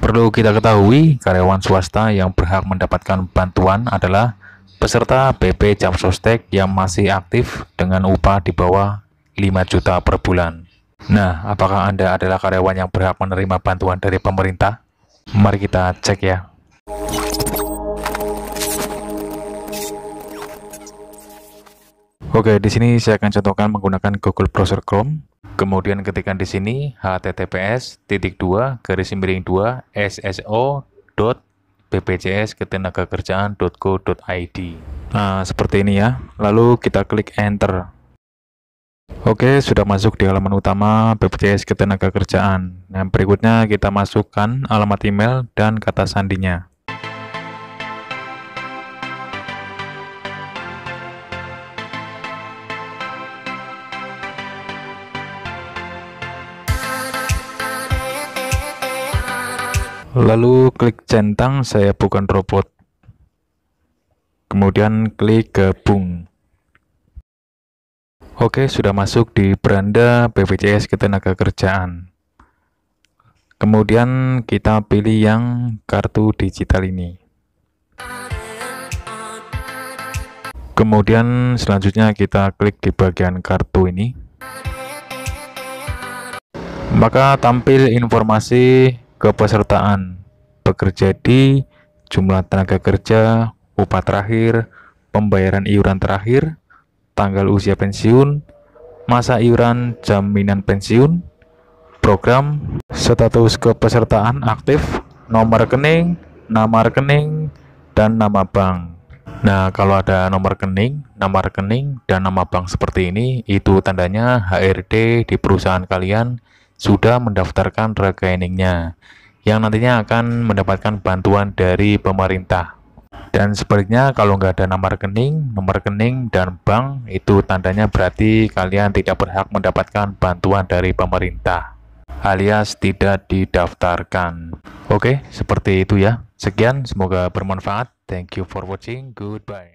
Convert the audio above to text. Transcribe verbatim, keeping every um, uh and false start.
Perlu kita ketahui, karyawan swasta yang berhak mendapatkan bantuan adalah peserta B P Jam Sostek yang masih aktif dengan upah di bawah lima juta per bulan. Nah, apakah Anda adalah karyawan yang berhak menerima bantuan dari pemerintah? Mari kita cek ya. Oke, di sini saya akan contohkan menggunakan Google Browser Chrome. Kemudian ketikkan di sini h t t p s titik dua garis miring dua s s o dot b p j s ketenagakerjaan dot go dot i d. Nah, seperti ini ya. Lalu kita klik enter. Oke, sudah masuk di halaman utama B P J S Ketenagakerjaan. Nah, berikutnya kita masukkan alamat email dan kata sandinya. Lalu klik centang saya bukan robot. Kemudian klik gabung. Oke, sudah masuk di beranda B P J S Ketenagakerjaan. Kemudian kita pilih yang kartu digital ini. Kemudian selanjutnya kita klik di bagian kartu ini. Maka tampil informasi kepesertaan, bekerja di, jumlah tenaga kerja, upah terakhir, pembayaran iuran terakhir, tanggal usia pensiun, masa iuran jaminan pensiun, program, status kepesertaan aktif, nomor rekening, nama rekening, dan nama bank. Nah, kalau ada nomor rekening, nama rekening, dan nama bank seperti ini, itu tandanya H R D di perusahaan kalian sudah mendaftarkan rekeningnya, yang nantinya akan mendapatkan bantuan dari pemerintah. Dan sebaliknya, kalau nggak ada nama rekening, nomor rekening, dan bank, itu tandanya berarti kalian tidak berhak mendapatkan bantuan dari pemerintah, alias tidak didaftarkan. Oke, seperti itu ya. Sekian, semoga bermanfaat. Thank you for watching. Goodbye.